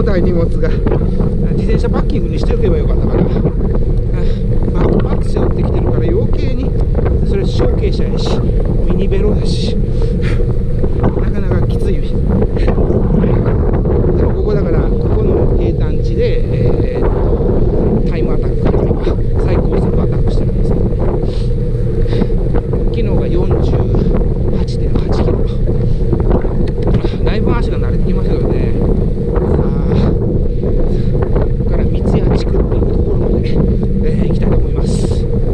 たい荷物が。自転車パッキングにしておけばよかったから。バックパック背負ってきてるから余計に、それ小径車やしミニベロだしなかなかきつい。でもここだから、ここの平坦地で、タイムアタックというか最高速アタックしてるんですけど、昨日が48.8キロ。だいぶ足が慣れてきましたけどね。さあ、ここから三ツ谷地区っていうところまで、行きたいと思います。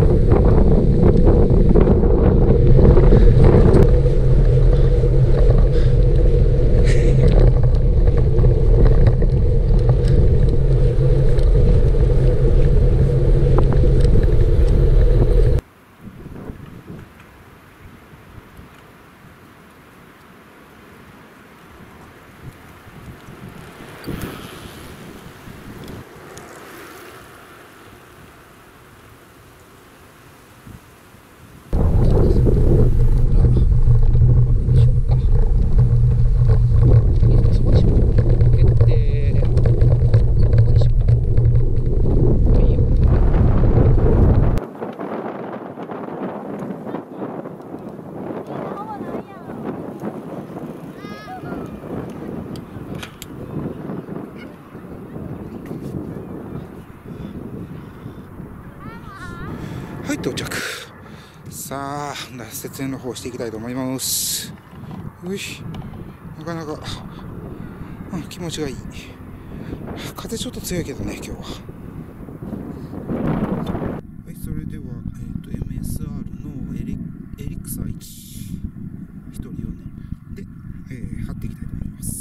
はい、到着。さあ、設営の方していきたいと思います。よし、なかなか、気持ちがいい。風ちょっと強いけどね、今日は。はい、それでは、MSR のエリクサー1、一人用ね。で、貼っていきたいと思います。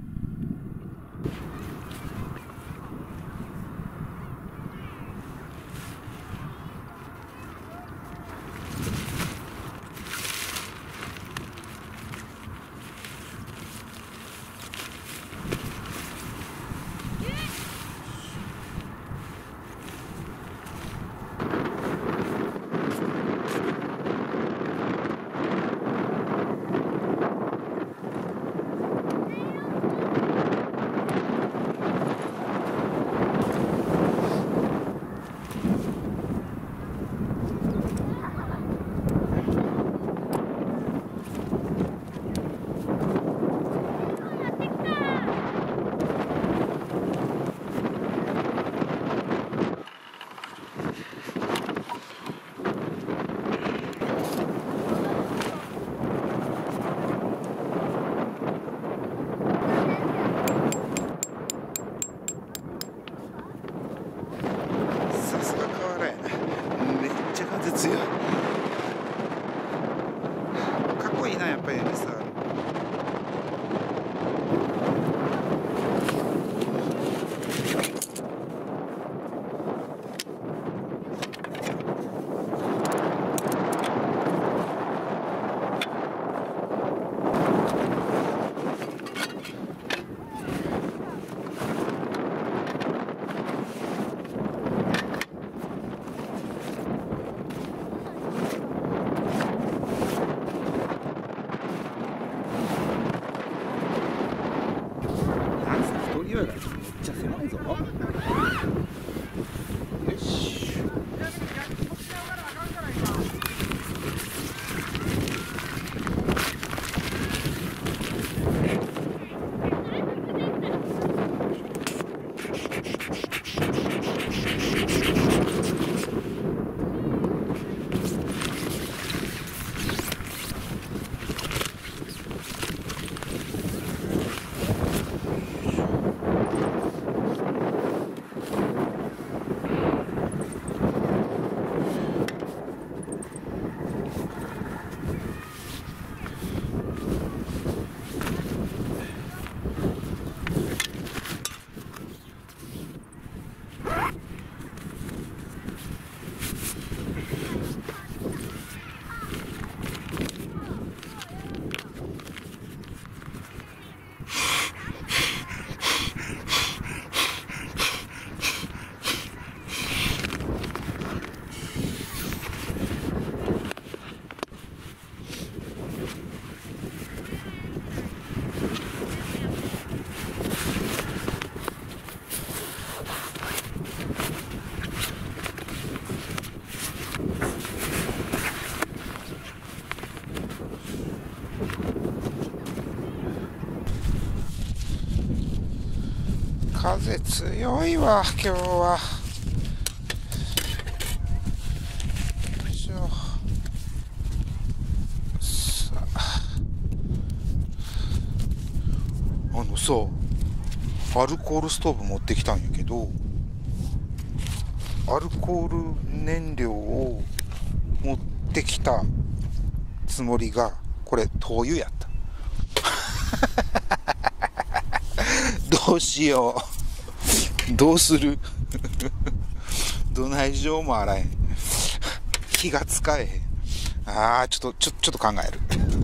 強い。かっこいいな、やっぱり MSR。 風強いわ今日は。よいしょ。さアルコールストーブ持ってきたんやけど、アルコール燃料を持ってきたつもりが、これ灯油やった。どうしよう。どうする。どないしようもあらへん。気が使えへん。ちょっと考える。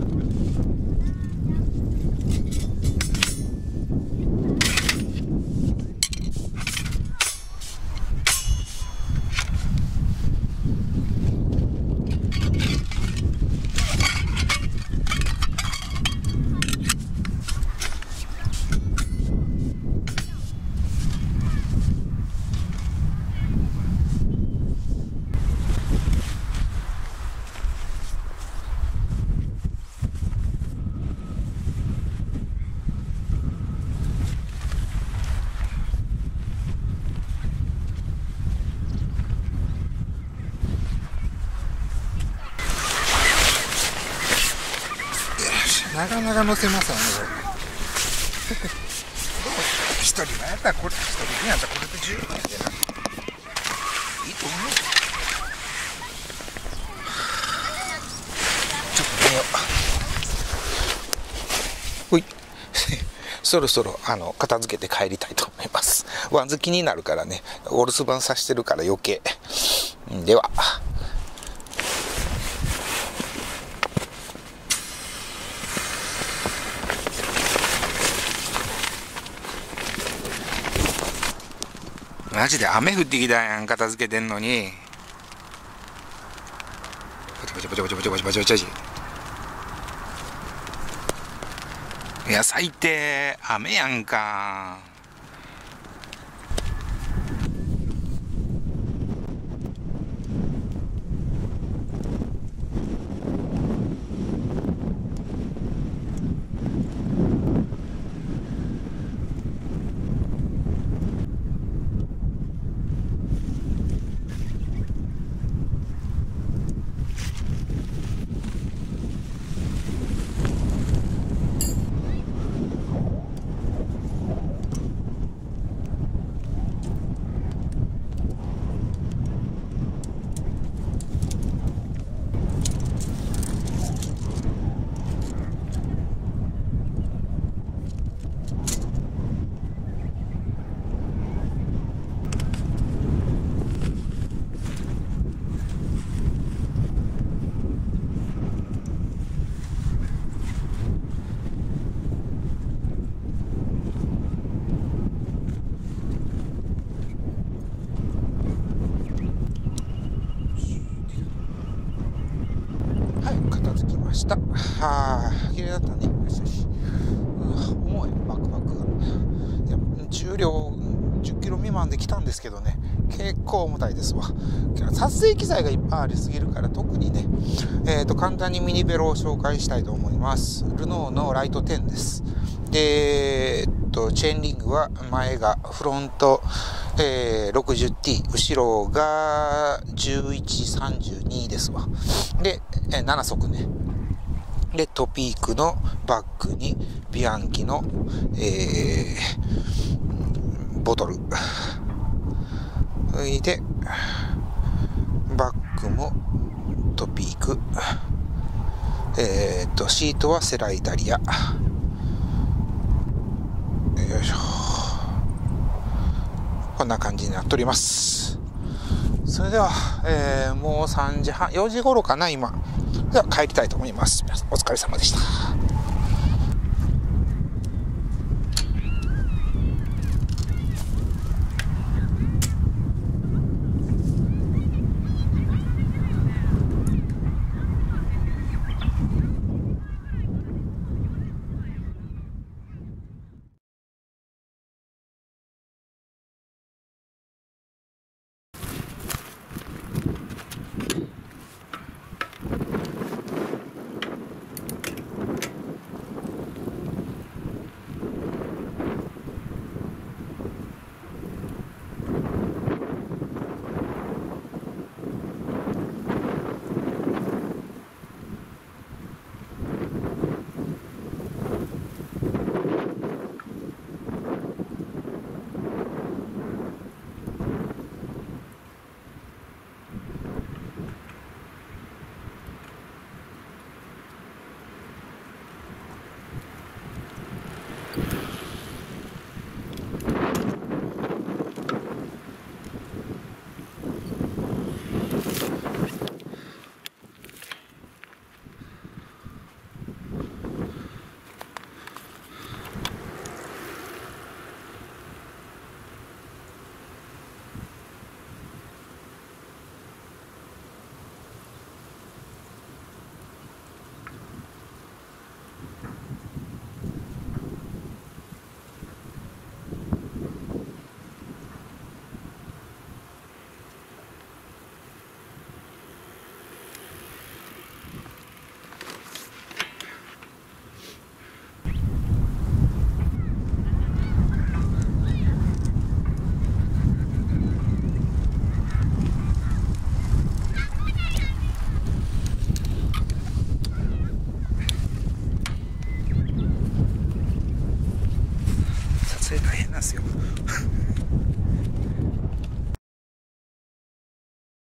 なかなか乗せますわね、これ。一人なんやったらこれ、一人やったらこれで十分やでな。いいと思う。ちょっと寝よう。ほい。そろそろ片付けて帰りたいと思います。ワンズ気になるからね、お留守番さしてるから余計。では。マジで雨降ってきたやん、片付けてんのに。バチバチバチバチバチバチバチバチ。いや最低、雨やんか。片付きました。綺麗だったね。よしよし。重いバックパックが。でも重量10キロ未満で来たんですけどね、結構重たいですわ。撮影機材がいっぱいありすぎるから、特にね、簡単にミニベロを紹介したいと思います。ルノーのライト10です。で、チェーンリングは前がフロント、60T、後ろが1132ですわ。で、7速ね。で、トピークのバックにビアンキの、ボトル。それで、バックもトピーク。シートはセライタリア。よいしょ。こんな感じになっております。それでは、もう3時半、4時頃かな、今。では帰りたいと思います。皆さんお疲れ様でした。 撮影大変なんですよ